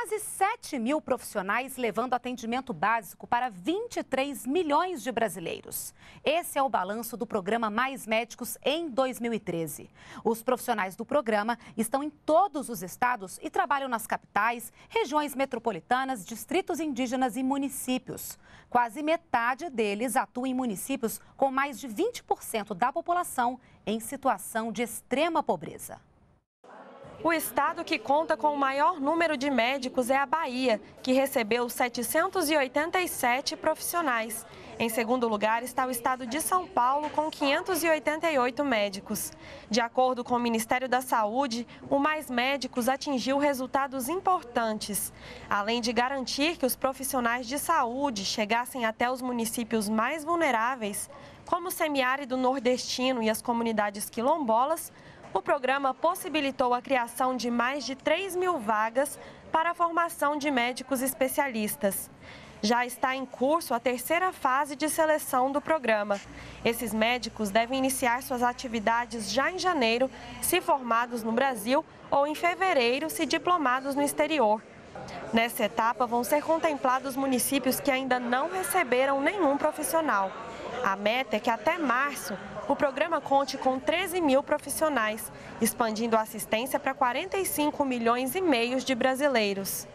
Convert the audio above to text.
quase 7 mil profissionais levando atendimento básico para 23 milhões de brasileiros. Esse é o balanço do programa Mais Médicos em 2013. Os profissionais do programa estão em todos os estados e trabalham nas capitais, regiões metropolitanas, distritos indígenas e municípios. Quase metade deles atua em municípios com mais de 20% da população em situação de extrema pobreza. O estado que conta com o maior número de médicos é a Bahia, que recebeu 787 profissionais. Em segundo lugar está o estado de São Paulo, com 588 médicos. De acordo com o Ministério da Saúde, o Mais Médicos atingiu resultados importantes. Além de garantir que os profissionais de saúde chegassem até os municípios mais vulneráveis, como o semiárido nordestino e as comunidades quilombolas, o programa possibilitou a criação de mais de 3 mil vagas para a formação de médicos especialistas. Já está em curso a terceira fase de seleção do programa. Esses médicos devem iniciar suas atividades já em janeiro, se formados no Brasil, ou em fevereiro, se diplomados no exterior. Nessa etapa, vão ser contemplados municípios que ainda não receberam nenhum profissional. A meta é que até março o programa conte com 13 mil profissionais, expandindo a assistência para 45 milhões e meio de brasileiros.